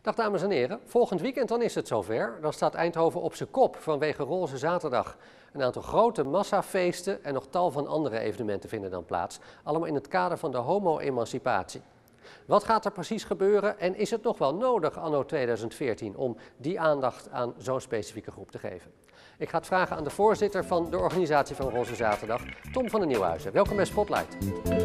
Dag dames en heren, volgend weekend dan is het zover. Dan staat Eindhoven op zijn kop vanwege Roze Zaterdag. Een aantal grote massafeesten en nog tal van andere evenementen vinden dan plaats. Allemaal in het kader van de homo-emancipatie. Wat gaat er precies gebeuren en is het nog wel nodig anno 2014 om die aandacht aan zo'n specifieke groep te geven? Ik ga het vragen aan de voorzitter van de organisatie van Roze Zaterdag, Tom van den Nieuwhuizen. Welkom bij Spotlight.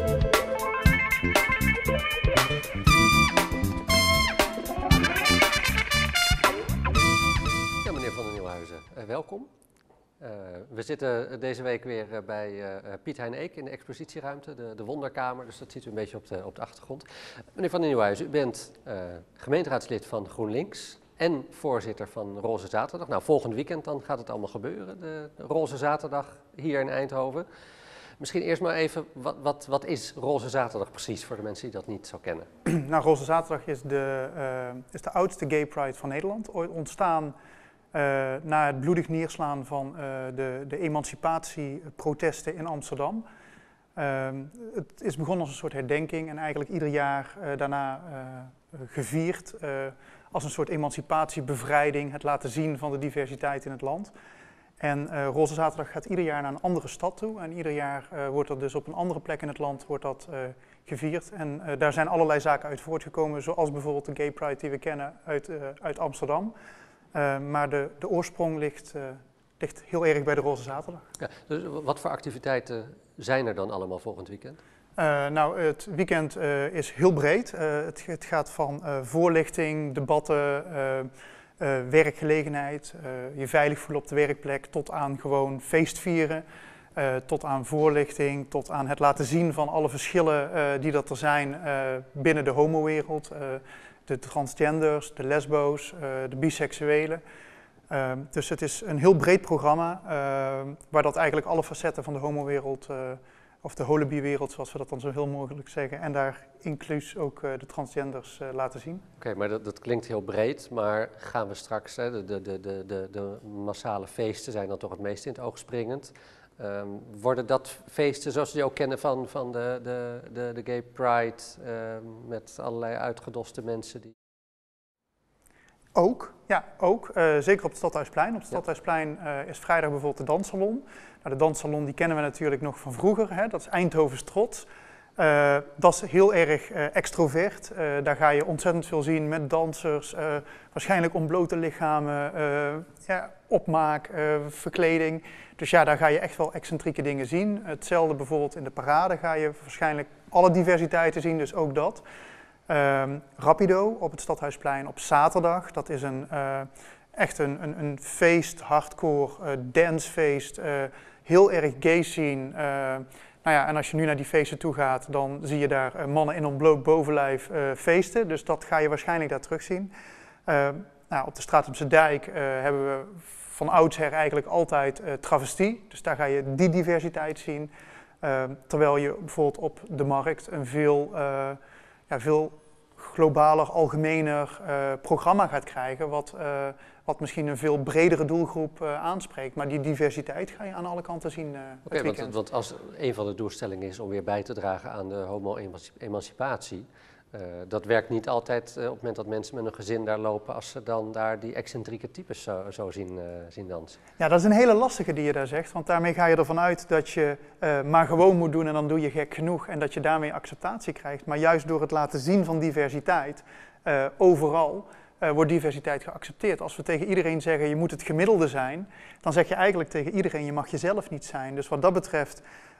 Ja, meneer van den Nieuwhuizen, welkom. We zitten deze week weer bij Piet Hein Eek in de expositieruimte, de Wonderkamer, dus dat ziet u een beetje op de achtergrond. Meneer van den Nieuwhuizen, u bent gemeenteraadslid van GroenLinks en voorzitter van Roze Zaterdag. Nou, volgend weekend dan gaat het allemaal gebeuren, de Roze Zaterdag hier in Eindhoven. Misschien eerst maar even, wat is Roze Zaterdag precies voor de mensen die dat niet zo kennen? Nou, Roze Zaterdag is de oudste gay pride van Nederland, ooit ontstaan na het bloedig neerslaan van de emancipatieprotesten in Amsterdam. Het is begonnen als een soort herdenking en eigenlijk ieder jaar daarna gevierd als een soort emancipatiebevrijding, het laten zien van de diversiteit in het land. En Roze Zaterdag gaat ieder jaar naar een andere stad toe en ieder jaar wordt er dus op een andere plek in het land gevierd. En daar zijn allerlei zaken uit voortgekomen, zoals bijvoorbeeld de gay pride die we kennen uit Amsterdam. Maar de oorsprong ligt heel erg bij de Roze Zaterdag. Ja, dus wat voor activiteiten zijn er dan allemaal volgend weekend? Nou, het weekend is heel breed. Het gaat van voorlichting, debatten, werkgelegenheid, je veilig voelen op de werkplek, tot aan gewoon feestvieren, tot aan voorlichting, tot aan het laten zien van alle verschillen die er zijn binnen de homowereld. De transgenders, de lesbo's, de biseksuelen. Dus het is een heel breed programma waar dat eigenlijk alle facetten van de homowereld of de holibi-wereld, zoals we dat dan zo heel mogelijk zeggen, en daar inclusief ook de transgenders laten zien. Oké, maar dat klinkt heel breed, maar gaan we straks, de massale feesten zijn dan toch het meest in het oog springend. Worden dat feesten zoals we die ook kennen van de Gay Pride, met allerlei uitgedoste mensen die... Ook, ja, ook. Zeker op het Stadhuisplein. Op het Stadhuisplein is vrijdag bijvoorbeeld de danssalon. Nou, de danssalon die kennen we natuurlijk nog van vroeger, hè? Dat is Eindhovens trots. Dat is heel erg extrovert. Daar ga je ontzettend veel zien met dansers, waarschijnlijk ontblote lichamen, opmaak, verkleding. Dus ja, daar ga je echt wel excentrieke dingen zien. Hetzelfde bijvoorbeeld in de parade ga je waarschijnlijk alle diversiteiten zien, dus ook dat. Rapido op het Stadhuisplein op zaterdag, dat is echt een feest, hardcore, dancefeest, heel erg gay scene. Nou ja, en als je nu naar die feesten toe gaat, dan zie je daar mannen in ontbloot bovenlijf feesten, dus dat ga je waarschijnlijk daar terugzien. Nou, op de Stratumse Dijk hebben we van oudsher eigenlijk altijd travestie, dus daar ga je die diversiteit zien. Terwijl je bijvoorbeeld op de markt een veel globaler, algemener programma gaat krijgen, wat misschien een veel bredere doelgroep aanspreekt. Maar die diversiteit ga je aan alle kanten zien het weekend. Want als een van de doelstellingen is om weer bij te dragen aan de homo-emancipatie, dat werkt niet altijd op het moment dat mensen met een gezin daar lopen, als ze dan daar die excentrieke types zo zien dansen. Ja, dat is een hele lastige die je daar zegt, want daarmee ga je ervan uit dat je maar gewoon moet doen en dan doe je gek genoeg en dat je daarmee acceptatie krijgt. Maar juist door het laten zien van diversiteit, overal, wordt diversiteit geaccepteerd. Als we tegen iedereen zeggen je moet het gemiddelde zijn, dan zeg je eigenlijk tegen iedereen je mag jezelf niet zijn. Dus wat dat betreft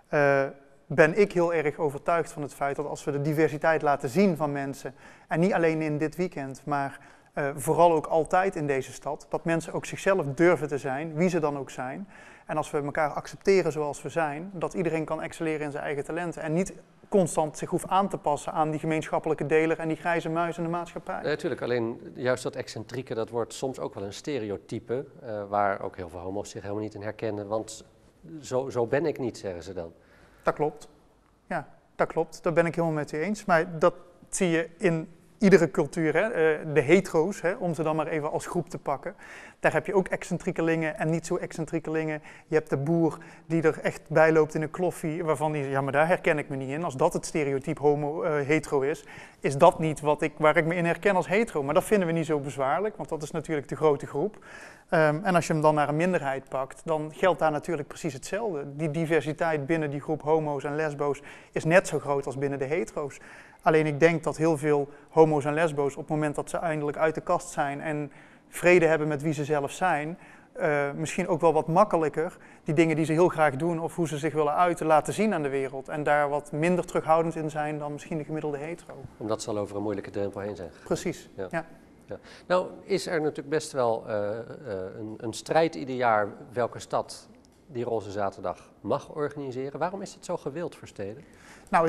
ben ik heel erg overtuigd van het feit dat als we de diversiteit laten zien van mensen, en niet alleen in dit weekend, maar vooral ook altijd in deze stad, dat mensen ook zichzelf durven te zijn, wie ze dan ook zijn. En als we elkaar accepteren zoals we zijn, dat iedereen kan excelleren in zijn eigen talenten en niet constant zich hoeft aan te passen aan die gemeenschappelijke deler en die grijze muis in de maatschappij. Natuurlijk, alleen juist dat excentrieke, dat wordt soms ook wel een stereotype, waar ook heel veel homo's zich helemaal niet in herkennen, want zo ben ik niet, zeggen ze dan. Dat klopt. Ja, dat klopt. Dat ben ik helemaal met u eens. Maar dat zie je in iedere cultuur, de hetero's, om ze dan maar even als groep te pakken. Daar heb je ook excentriekelingen en niet zo excentriekelingen. Je hebt de boer die er echt bij loopt in een kloffie, waarvan die zegt, ja, maar daar herken ik me niet in. Als dat het stereotype hetero is dat niet waar ik me in herken als hetero. Maar dat vinden we niet zo bezwaarlijk, want dat is natuurlijk de grote groep. En als je hem dan naar een minderheid pakt, dan geldt daar natuurlijk precies hetzelfde. Die diversiteit binnen die groep homo's en lesbo's is net zo groot als binnen de hetero's. Alleen ik denk dat heel veel homo's en lesbo's op het moment dat ze eindelijk uit de kast zijn en vrede hebben met wie ze zelf zijn, misschien ook wel wat makkelijker die dingen die ze heel graag doen of hoe ze zich willen uiten laten zien aan de wereld. En daar wat minder terughoudend in zijn dan misschien de gemiddelde hetero. Omdat ze al over een moeilijke drempel heen zijn gegaan. Precies, ja. Ja. Nou is er natuurlijk best wel een strijd ieder jaar welke stad die Roze Zaterdag mag organiseren. Waarom is het zo gewild voor steden? Nou,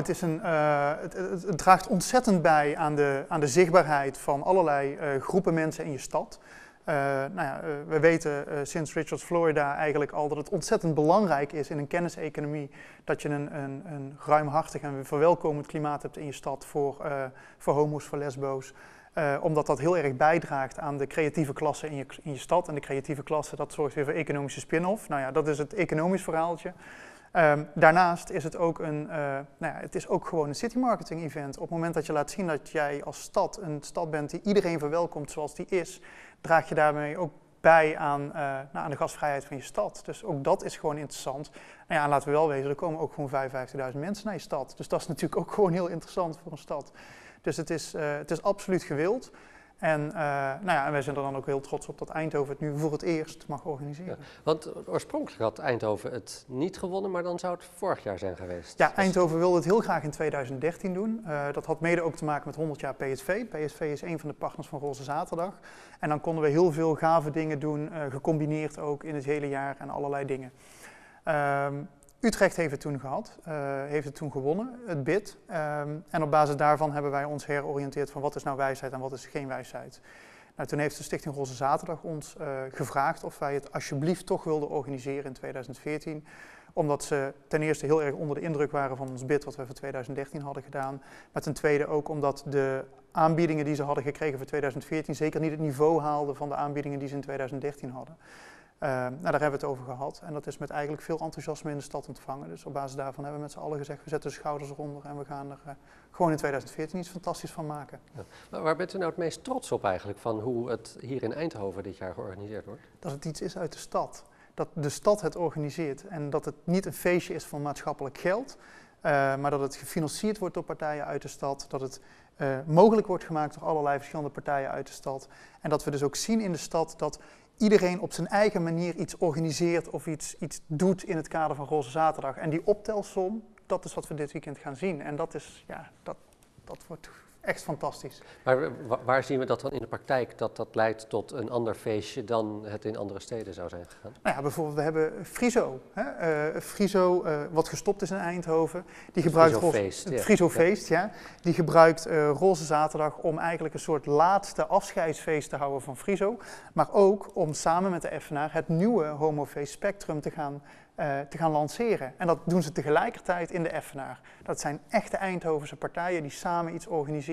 het draagt ontzettend bij aan de zichtbaarheid van allerlei groepen mensen in je stad. We weten sinds Richard Florida eigenlijk al dat het ontzettend belangrijk is in een kenniseconomie dat je een ruimhartig en verwelkomend klimaat hebt in je stad voor homo's, voor lesbo's. Omdat dat heel erg bijdraagt aan de creatieve klasse in je stad. En de creatieve klasse, dat zorgt weer voor economische spin-off. Nou ja, dat is het economisch verhaaltje. Daarnaast is het ook het is ook gewoon een city marketing event. Op het moment dat je laat zien dat jij als stad een stad bent die iedereen verwelkomt zoals die is, draag je daarmee ook bij aan de gastvrijheid van je stad. Dus ook dat is gewoon interessant. Nou ja, laten we wel wezen, er komen ook gewoon 55.000 mensen naar je stad. Dus dat is natuurlijk ook gewoon heel interessant voor een stad. Dus het is absoluut gewild. En wij zijn er dan ook heel trots op dat Eindhoven het nu voor het eerst mag organiseren. Ja, want oorspronkelijk had Eindhoven het niet gewonnen, maar dan zou het vorig jaar zijn geweest. Ja, Eindhoven wilde het heel graag in 2013 doen. Dat had mede ook te maken met 100 jaar PSV. PSV is een van de partners van Roze Zaterdag. En dan konden we heel veel gave dingen doen, gecombineerd ook in het hele jaar en allerlei dingen. Utrecht heeft het toen gehad, heeft het toen gewonnen, het bid. En op basis daarvan hebben wij ons heroriënteerd van wat is nou wijsheid en wat is geen wijsheid. Nou, toen heeft de Stichting Roze Zaterdag ons gevraagd of wij het alsjeblieft toch wilden organiseren in 2014. Omdat ze ten eerste heel erg onder de indruk waren van ons bid wat we voor 2013 hadden gedaan. Maar ten tweede ook omdat de aanbiedingen die ze hadden gekregen voor 2014 zeker niet het niveau haalden van de aanbiedingen die ze in 2013 hadden. Daar hebben we het over gehad en dat is met eigenlijk veel enthousiasme in de stad ontvangen. Dus op basis daarvan hebben we met z'n allen gezegd, we zetten de schouders eronder en we gaan er gewoon in 2014 iets fantastisch van maken. Ja. Maar waar bent u nou het meest trots op eigenlijk van hoe het hier in Eindhoven dit jaar georganiseerd wordt? Dat het iets is uit de stad. Dat de stad het organiseert en dat het niet een feestje is van maatschappelijk geld, maar dat het gefinancierd wordt door partijen uit de stad, dat het mogelijk wordt gemaakt door allerlei verschillende partijen uit de stad. En dat we dus ook zien in de stad dat iedereen op zijn eigen manier iets organiseert of iets doet in het kader van Roze Zaterdag. En die optelsom, dat is wat we dit weekend gaan zien. En dat is, dat wordt echt fantastisch. Maar waar zien we dat dan in de praktijk, dat leidt tot een ander feestje dan het in andere steden zou zijn gegaan? Nou ja, bijvoorbeeld we hebben Friso. Friso, wat gestopt is in Eindhoven. Die gebruikt het Frisofeest, ja. Die gebruikt Roze Zaterdag om eigenlijk een soort laatste afscheidsfeest te houden van Friso. Maar ook om samen met de Effenaar het nieuwe homofeest Spectrum te gaan lanceren. En dat doen ze tegelijkertijd in de Effenaar. Dat zijn echte Eindhovense partijen die samen iets organiseren.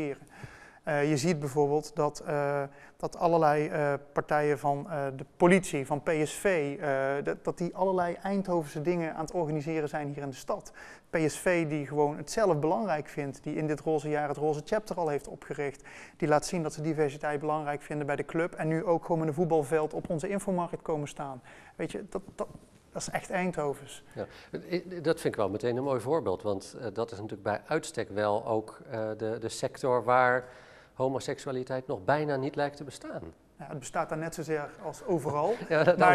Je ziet bijvoorbeeld dat allerlei partijen van de politie, van PSV, dat die allerlei Eindhovense dingen aan het organiseren zijn hier in de stad. PSV die gewoon het zelf belangrijk vindt, die in dit roze jaar het Roze Chapter al heeft opgericht. Die laat zien dat ze diversiteit belangrijk vinden bij de club en nu ook gewoon met een voetbalveld op onze infomarkt komen staan. Weet je, dat is echt Eindhovens. Ja, dat vind ik wel meteen een mooi voorbeeld, want dat is natuurlijk bij uitstek wel ook de sector waar homoseksualiteit nog bijna niet lijkt te bestaan. Ja, het bestaat daar net zozeer als overal, ja, maar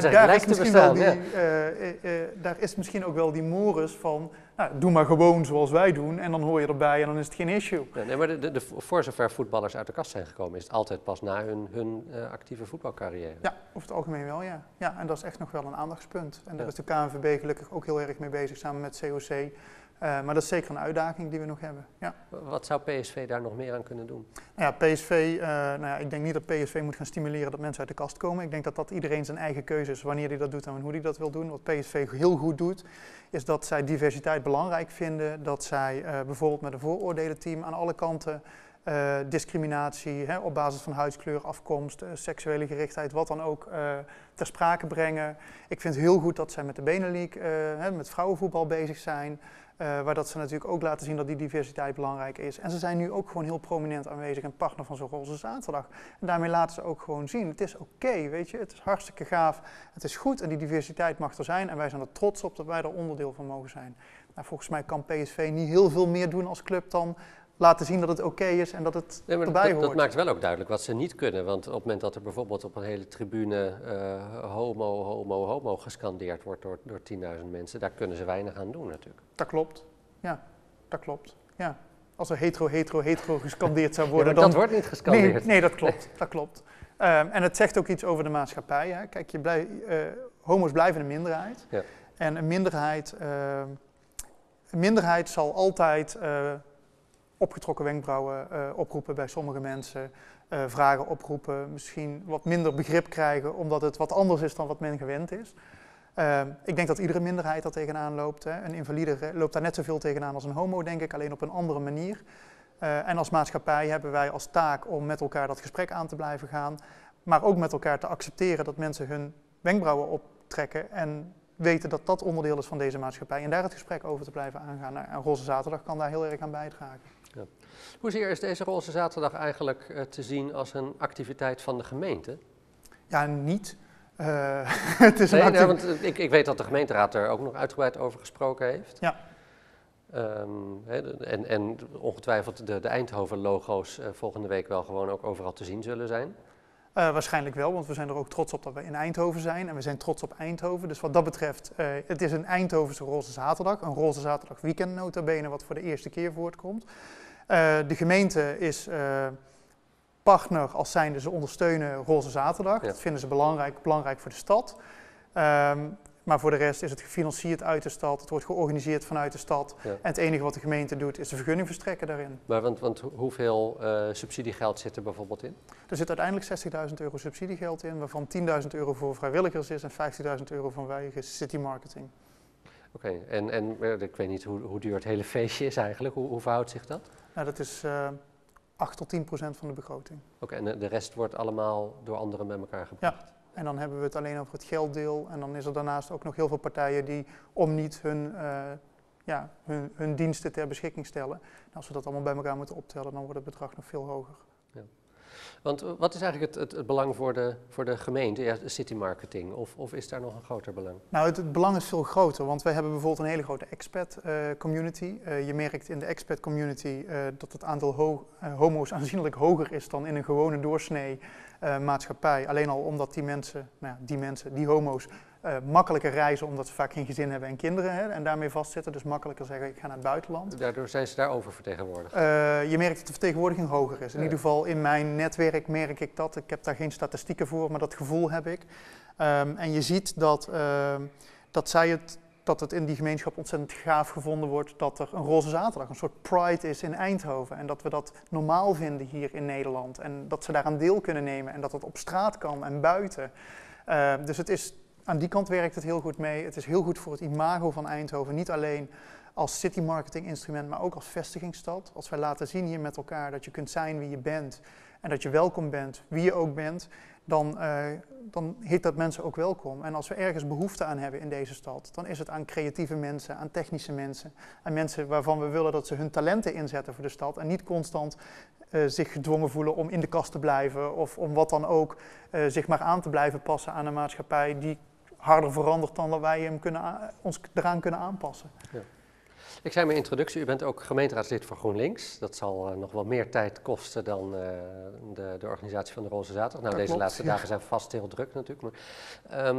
daar is misschien ook wel die mores van, nou, doe maar gewoon zoals wij doen en dan hoor je erbij en dan is het geen issue. Ja, nee, maar voor zover voetballers uit de kast zijn gekomen, is het altijd pas na hun actieve voetbalcarrière. Ja, over het algemeen wel, ja. Ja, en dat is echt nog wel een aandachtspunt. En daar is de KNVB gelukkig ook heel erg mee bezig, samen met COC. Maar dat is zeker een uitdaging die we nog hebben. Ja. Wat zou PSV daar nog meer aan kunnen doen? Nou ja, PSV, ik denk niet dat PSV moet gaan stimuleren dat mensen uit de kast komen. Ik denk dat dat iedereen zijn eigen keuze is wanneer hij dat doet en hoe hij dat wil doen. Wat PSV heel goed doet, is dat zij diversiteit belangrijk vinden. Dat zij bijvoorbeeld met een vooroordelenteam aan alle kanten discriminatie op basis van huidskleur, afkomst, seksuele gerichtheid, wat dan ook, ter sprake brengen. Ik vind het heel goed dat zij met de Benelink, met vrouwenvoetbal bezig zijn. Waar dat ze natuurlijk ook laten zien dat die diversiteit belangrijk is. En ze zijn nu ook gewoon heel prominent aanwezig en partner van zo'n Roze Zaterdag. En daarmee laten ze ook gewoon zien, het is oké, weet je. Het is hartstikke gaaf, het is goed en die diversiteit mag er zijn. En wij zijn er trots op dat wij er onderdeel van mogen zijn. Nou, volgens mij kan PSV niet heel veel meer doen als club dan laten zien dat het oké is en dat het erbij hoort. Dat maakt wel ook duidelijk wat ze niet kunnen. Want op het moment dat er bijvoorbeeld op een hele tribune homo gescandeerd wordt door 10.000 mensen, daar kunnen ze weinig aan doen natuurlijk. Dat klopt, ja, dat klopt, ja. Als er hetero gescandeerd zou worden, ja, maar dat wordt niet gescandeerd. Nee, dat klopt, dat klopt. En het zegt ook iets over de maatschappij. Hè. Kijk, homo's blijven een minderheid. Ja. En een minderheid zal altijd opgetrokken wenkbrauwen oproepen bij sommige mensen, vragen oproepen, misschien wat minder begrip krijgen omdat het wat anders is dan wat men gewend is. Ik denk dat iedere minderheid daar tegenaan loopt. Hè. Een invalide loopt daar net zoveel tegenaan als een homo, denk ik, alleen op een andere manier. En als maatschappij hebben wij als taak om met elkaar dat gesprek aan te blijven gaan, maar ook met elkaar te accepteren dat mensen hun wenkbrauwen optrekken en weten dat dat onderdeel is van deze maatschappij en daar het gesprek over te blijven aangaan. En Roze Zaterdag kan daar heel erg aan bijdragen. Ja. Hoezeer is deze Roze Zaterdag eigenlijk te zien als een activiteit van de gemeente? Ja, niet. Het is want ik weet dat de gemeenteraad er ook nog uitgebreid over gesproken heeft. Ja. En ongetwijfeld de Eindhoven-logo's volgende week wel gewoon ook overal te zien zullen zijn. Waarschijnlijk wel, want we zijn er ook trots op dat we in Eindhoven zijn en we zijn trots op Eindhoven. Dus wat dat betreft, het is een Eindhovense Roze Zaterdag, een Roze Zaterdag weekend nota bene wat voor de eerste keer voortkomt. De gemeente is partner als zijnde, ze ondersteunen Roze Zaterdag. Ja. Dat vinden ze belangrijk voor de stad. Maar voor de rest is het gefinancierd uit de stad, het wordt georganiseerd vanuit de stad. Ja. En het enige wat de gemeente doet is de vergunning verstrekken daarin. Maar want hoeveel subsidiegeld zit er bijvoorbeeld in? Er zit uiteindelijk €60.000 subsidiegeld in, waarvan €10.000 voor vrijwilligers is en €50.000 vanwege city marketing. Oké, en ik weet niet hoe duur het hele feestje is eigenlijk, hoe verhoudt zich dat? Nou, dat is 8 tot 10% van de begroting. Oké, en de rest wordt allemaal door anderen bij elkaar gebracht? Ja. En dan hebben we het alleen over het gelddeel. En dan is er daarnaast ook nog heel veel partijen die om niet hun diensten ter beschikking stellen. En als we dat allemaal bij elkaar moeten optellen, dan wordt het bedrag nog veel hoger. Ja. Want wat is eigenlijk het belang voor de gemeente, ja, city marketing? Of is daar nog een groter belang? Nou, het belang is veel groter, want wij hebben bijvoorbeeld een hele grote expat community. Je merkt in de expat community dat het aantal homo's aanzienlijk hoger is dan in een gewone doorsnee maatschappij. Alleen al omdat die homo's makkelijker reizen omdat ze vaak geen gezin hebben en kinderen en daarmee vastzitten. Dus makkelijker zeggen ik ga naar het buitenland. Daardoor zijn ze daar oververtegenwoordigd? Je merkt dat de vertegenwoordiging hoger is. In ieder geval in mijn netwerk merk ik dat. Ik heb daar geen statistieken voor, maar dat gevoel heb ik. En je ziet dat het in die gemeenschap ontzettend gaaf gevonden wordt dat er een Roze Zaterdag, een soort pride is in Eindhoven. En dat we dat normaal vinden hier in Nederland. En dat ze daaraan deel kunnen nemen en dat het op straat kan en buiten. Dus het is, aan die kant werkt het heel goed mee. Het is heel goed voor het imago van Eindhoven. Niet alleen als city marketing instrument, maar ook als vestigingsstad. Als wij laten zien hier met elkaar dat je kunt zijn wie je bent en dat je welkom bent, wie je ook bent, dan heet dat mensen ook welkom. En als we ergens behoefte aan hebben in deze stad, dan is het aan creatieve mensen, aan technische mensen, aan mensen waarvan we willen dat ze hun talenten inzetten voor de stad en niet constant zich gedwongen voelen om in de kast te blijven of om wat dan ook zich maar aan te blijven passen aan een maatschappij die harder verandert dan dat wij ons eraan kunnen aanpassen. Ja. Ik zei in mijn introductie, u bent ook gemeenteraadslid voor GroenLinks. Dat zal nog wel meer tijd kosten dan de organisatie van de Roze Zaterdag. Nou, deze laatste dagen zijn vast heel druk natuurlijk. Maar,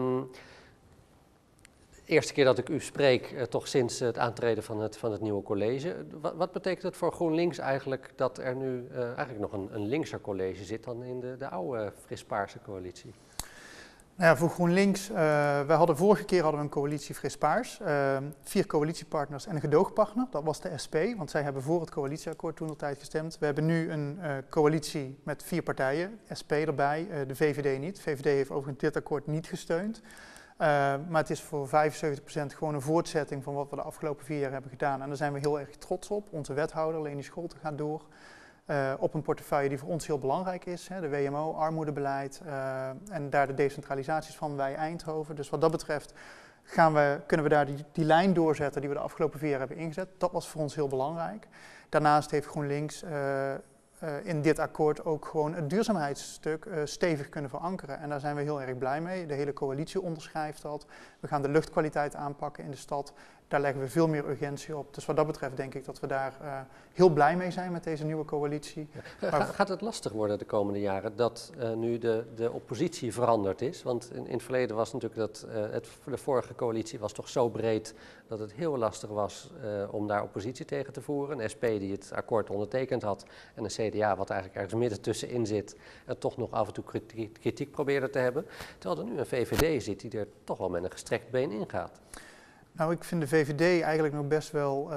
de eerste keer dat ik u spreek, toch sinds het aantreden van het nieuwe college. Wat betekent het voor GroenLinks eigenlijk dat er nu eigenlijk nog een linkser college zit dan in de oude fris-paarse coalitie? Nou ja, voor GroenLinks, vorige keer hadden we een coalitie Fris-Paars, 4 coalitiepartners en een gedoogpartner. Dat was de SP, want zij hebben voor het coalitieakkoord toentertijd gestemd. We hebben nu een coalitie met 4 partijen, SP erbij, de VVD niet. De VVD heeft overigens dit akkoord niet gesteund. Maar het is voor 75% gewoon een voortzetting van wat we de afgelopen 4 jaar hebben gedaan. En daar zijn we heel erg trots op. Onze wethouder, Leni Scholte, gaat door. op een portefeuille die voor ons heel belangrijk is. Hè, de WMO, armoedebeleid en daar de decentralisaties van wij Eindhoven. Dus wat dat betreft kunnen we daar die lijn doorzetten die we de afgelopen 4 jaar hebben ingezet. Dat was voor ons heel belangrijk. Daarnaast heeft GroenLinks in dit akkoord ook gewoon het duurzaamheidsstuk stevig kunnen verankeren. En daar zijn we heel erg blij mee. De hele coalitie onderschrijft dat. We gaan de luchtkwaliteit aanpakken in de stad. Daar leggen we veel meer urgentie op. Dus wat dat betreft denk ik dat we daar heel blij mee zijn met deze nieuwe coalitie. Ja. Gaat het lastig worden de komende jaren dat nu de oppositie veranderd is? Want in het verleden was natuurlijk dat de vorige coalitie was toch zo breed dat het heel lastig was om daar oppositie tegen te voeren. Een SP die het akkoord ondertekend had en een CDA wat eigenlijk ergens midden tussenin zit en toch nog af en toe kritiek probeerde te hebben. Terwijl er nu een VVD zit die er toch wel met een gestrekt been ingaat. Nou, ik vind de VVD eigenlijk nog best wel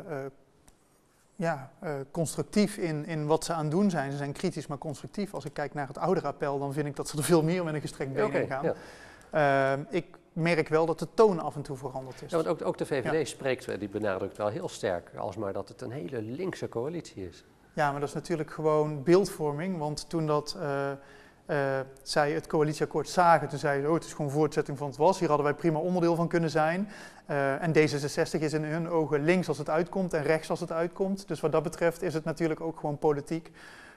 constructief in wat ze aan het doen zijn. Ze zijn kritisch, maar constructief. Als ik kijk naar het ouderappel, dan vind ik dat ze er veel meer met een gestrekt been in gaan. Ja. Ik merk wel dat de toon af en toe veranderd is. Ja, want ook de VVD spreekt, die benadrukt wel heel sterk, alsmaar dat het een hele linkse coalitie is. Ja, maar dat is natuurlijk gewoon beeldvorming, want toen dat... zij het coalitieakkoord zagen, toen zeiden ze, het is gewoon voortzetting van het was. Hier hadden wij prima onderdeel van kunnen zijn. En D66 is in hun ogen links als het uitkomt en rechts als het uitkomt. Dus wat dat betreft is het natuurlijk ook gewoon politiek.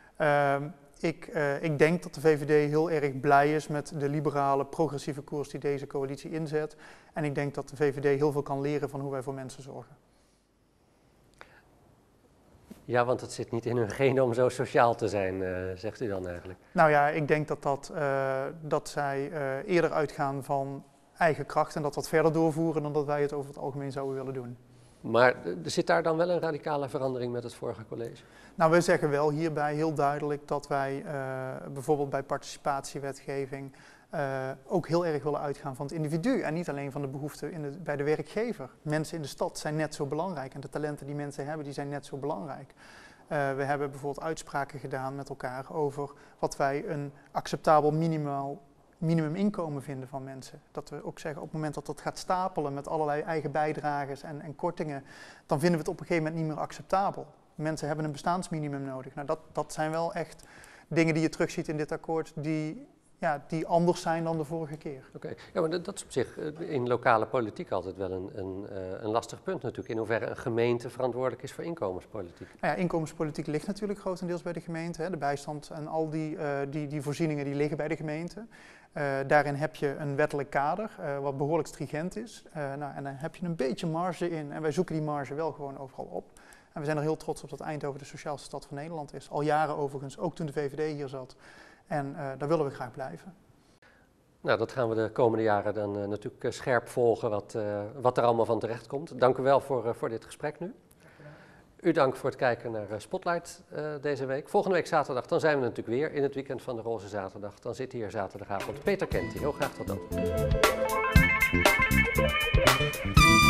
Ik denk dat de VVD heel erg blij is met de liberale, progressieve koers die deze coalitie inzet. En ik denk dat de VVD heel veel kan leren van hoe wij voor mensen zorgen. Ja, want het zit niet in hun genen om zo sociaal te zijn, zegt u dan eigenlijk? Nou ja, ik denk dat zij eerder uitgaan van eigen kracht en dat verder doorvoeren dan dat wij het over het algemeen zouden willen doen. Maar zit daar dan wel een radicale verandering met het vorige college? Nou, wij zeggen wel hierbij heel duidelijk dat wij bijvoorbeeld bij participatiewetgeving ook heel erg willen uitgaan van het individu en niet alleen van de behoeften bij de werkgever. Mensen in de stad zijn net zo belangrijk en de talenten die mensen hebben, die zijn net zo belangrijk. We hebben bijvoorbeeld uitspraken gedaan met elkaar over wat wij een acceptabel minimuminkomen vinden van mensen. Dat we ook zeggen op het moment dat dat gaat stapelen met allerlei eigen bijdrages en kortingen, dan vinden we het op een gegeven moment niet meer acceptabel. Mensen hebben een bestaansminimum nodig. Nou, dat zijn wel echt dingen die je terugziet in dit akkoord die anders zijn dan de vorige keer. Oké. Ja, maar dat is op zich in lokale politiek altijd wel een lastig punt natuurlijk. In hoeverre een gemeente verantwoordelijk is voor inkomenspolitiek. Nou ja, inkomenspolitiek ligt natuurlijk grotendeels bij de gemeente. Hè. De bijstand en al die voorzieningen die liggen bij de gemeente. Daarin heb je een wettelijk kader wat behoorlijk stringent is. En dan heb je een beetje marge in. En wij zoeken die marge wel gewoon overal op. En we zijn er heel trots op dat Eindhoven de sociaalste stad van Nederland is. Al jaren overigens, ook toen de VVD hier zat. En daar willen we graag blijven. Nou, dat gaan we de komende jaren dan natuurlijk scherp volgen wat er allemaal van terecht komt. Dank u wel voor dit gesprek nu. U dank voor het kijken naar Spotlight deze week. Volgende week zaterdag, dan zijn we natuurlijk weer in het weekend van de Roze Zaterdag. Dan zit hier zaterdagavond Peter Kenty. Heel graag tot dan.